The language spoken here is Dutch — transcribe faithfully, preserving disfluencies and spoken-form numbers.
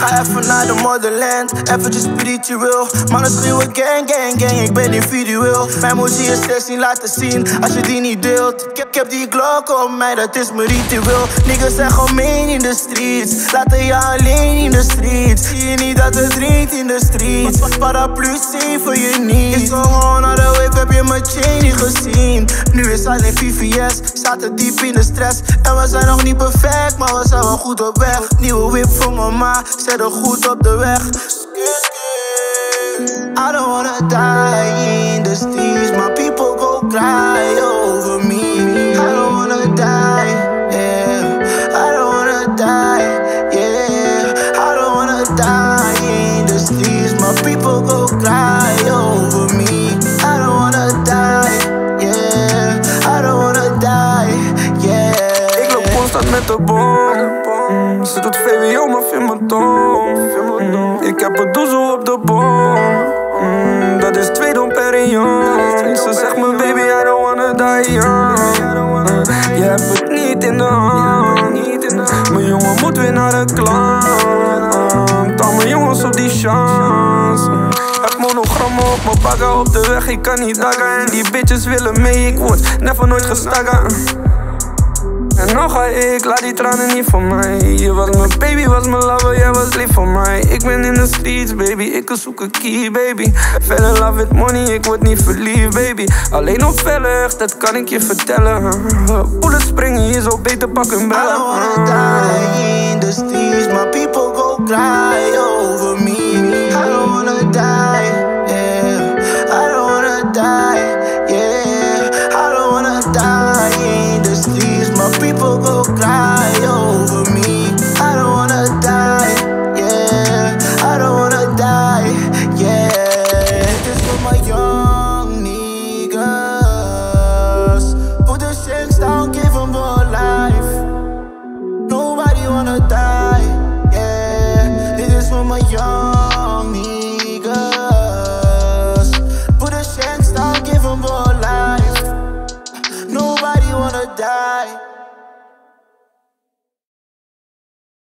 Ga even naar de motherland, eventjes spiritueel. Mannen schreeuwen gang, gang, gang, ik ben individueel. Mijn moesie is zestien laten zien, als je die niet deelt. Ik heb, ik heb die Glock op mij, dat is mijn ritueel. Niggas zijn gemeen in de streets, laten je alleen in de streets. Zie je niet dat het drinkt in de streets? Paraplu zeven je niet. Ik zong on naar de wave, heb je mijn chain niet gezien? Nu is alleen V V S, zaten diep in de stress. En we zijn nog niet perfect, maar we zijn wel goed op weg. Nieuwe whip voor mama, zet er goed op de weg. I don't wanna die in the streets, my people go cry over me. I don't wanna die, yeah. I don't wanna die, yeah. I don't wanna die in the streets, my people go cry over me. I don't wanna die, yeah. I don't wanna die, yeah. Ik loop constant met de bom. Ze doet V W O, maar vind me dom. Ik heb een doezel op de bom. Mm, dat is twee don per ring. Ze zegt me baby, I don't wanna die young. Mm, je hebt het niet in de hand. Mijn jongen moet weer naar de klant. Tal mijn jongens op die chance. Heb monogrammen op mijn bagger op de weg, ik kan niet daggen. En die bitches willen mee, ik word never nooit gestaggen. En nog ga ik, laat die tranen niet voor mij. Je was mijn baby, was mijn lover, jij was lief voor mij. Ik ben in de streets, baby, ik zoek een key, baby. Fell in love with money, ik word niet verliefd, baby. Alleen op vellig, dat kan ik je vertellen. Bullet springen, je zou beter pakken bellen. I don't wanna die in the streets, my people go cry, oh.